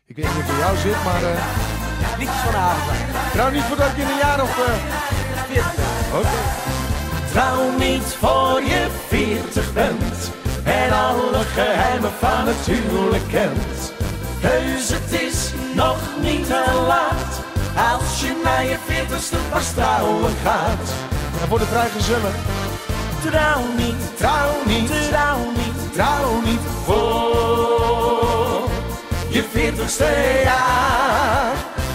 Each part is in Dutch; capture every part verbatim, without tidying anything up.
Ik weet niet of het voor jou zit, maar... Uh... Liedjes van de Havenzangers. Trouw niet voordat je in een jaar of... Uh... veertig bent. Oké. Okay. Trouw niet voor je veertig bent en alle geheimen van het huwelijk kent. Heus, het is nog niet te laat als je naar je veertigste pas trouwen gaat. En voor de vrijgezellen. Trouw niet, trouw niet, trouw niet, trouw niet voor je veertigste jaar.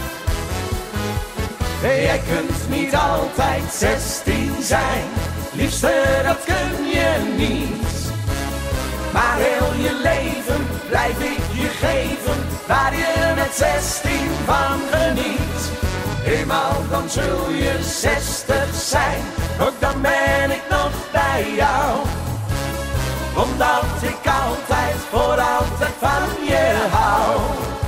Jij kunt niet altijd zestien zijn, liefste dat kun je niet. Maar heel je leven blijf ik je geven, waar je met zestien van geniet. Eenmaal dan zul je zestig zijn, ook dan ben ik nog bij jou. Omdat ik altijd, voor altijd van je hou.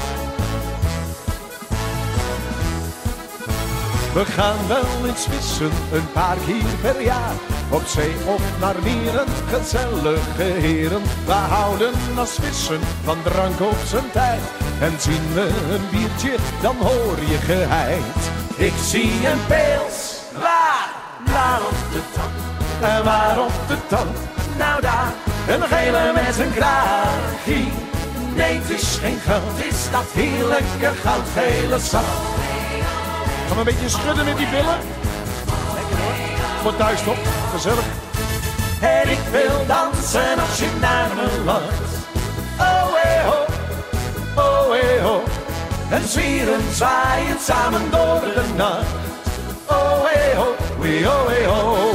We gaan wel eens vissen, een paar keer per jaar. Op zee of naar meren, gezellige heren. We houden als vissen van drank op zijn tijd. En zien we een biertje, dan hoor je geheid. Ik zie een pils, waar? Waar op de tand? En waar op de tand? Nou daar, een gele met een kraagje. Nee, het is geen goud, het is dat heerlijke goudgele zand. Gaan we een beetje schudden met die billen? Lekker hoor. Voor thuis toch? Gezellig. En ik wil dansen als je naar me lacht. Oh, eh, ho, oh, eh, ho. En zwieren, zwaaien samen door de nacht. Oh, eh, ho, wee, oh, eh, ho.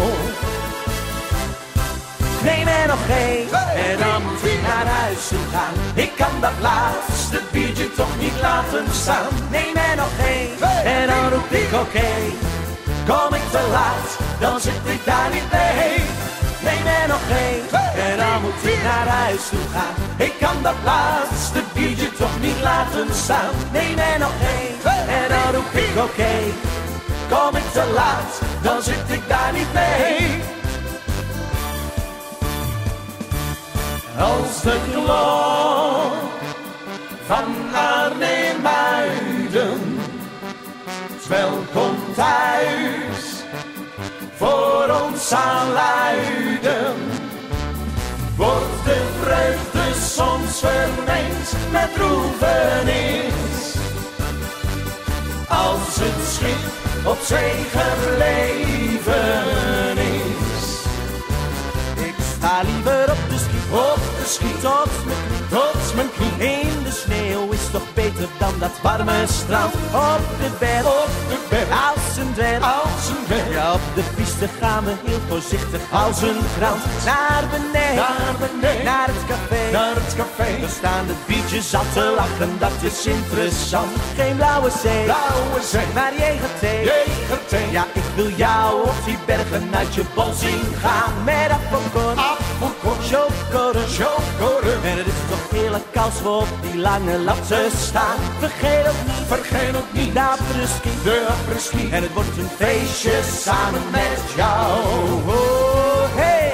Neem er nog één, en dan moet ik naar huis toe gaan. Ik kan dat laatste biertje toch niet laten staan. Neem er nog één, en dan roep ik oké. Okay. Kom ik te laat, dan zit ik daar niet mee. Neem er nog één, en dan moet ik naar huis toe gaan. Ik kan dat laatste biertje toch niet laten staan. Neem er nog één, en dan roep ik oké. Okay. Kom ik te laat, dan zit ik daar niet mee. Als de klok van Arnhem-Muiden welkom thuis voor ons zal luiden, wordt de vreugde soms vermengd met droevenis. Als het schip op zee gebleven is. Ik sta liever op de ski, op de ski tot mijn knie, tot mijn knie. In de sneeuw is toch beter dan dat warme strand. Op de berg, op de berg, als een dwerg, als een dwerg. Ja, op de piste gaan we heel voorzichtig als een krant. Naar beneden, naar beneden, naar het café, naar het café. We staan de biertjes al te lachen, dat is interessant. Geen blauwe zee, blauwe zee, maar jegerthee, jegerthee. Ja, ik wil jou op die bergen uit je bol zien gaan. Met appelkorn, appelkorn, chocoren, chocoren. En het is toch heerlijk als we op die lange latten staan. Vergeet ook niet, vergeet ook niet, de apres-ski, de apres-ski. En het wordt een feestje samen met jou. Oh, hey.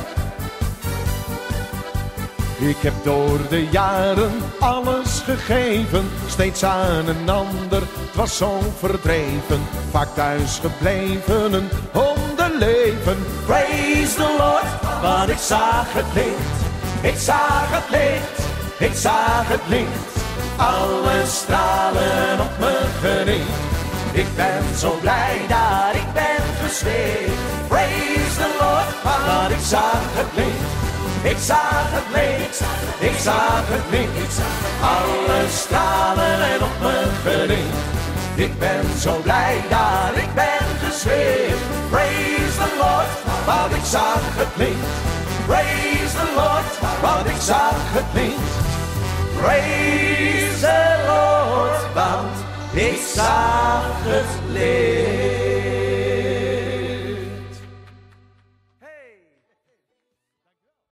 Ik heb door de jaren alles gegeven, steeds aan een ander, het was zo verdreven. Vaak thuis gebleven, een hondenleven. Praise the Lord, want ik zag het licht, ik zag het licht, ik zag het licht. Alle stralen op me gericht. Ik ben zo blij dat ik ben gesticht. Praise the Lord, want ik zag het licht. Ik zag het licht, ik zag het licht. Alle stralen op me gericht. Ik ben zo blij dat ik ben gezwicht. Praise the Lord, want ik zag het licht. Praise the Lord, want ik zag het licht. Praise the Lord, want ik zag het licht.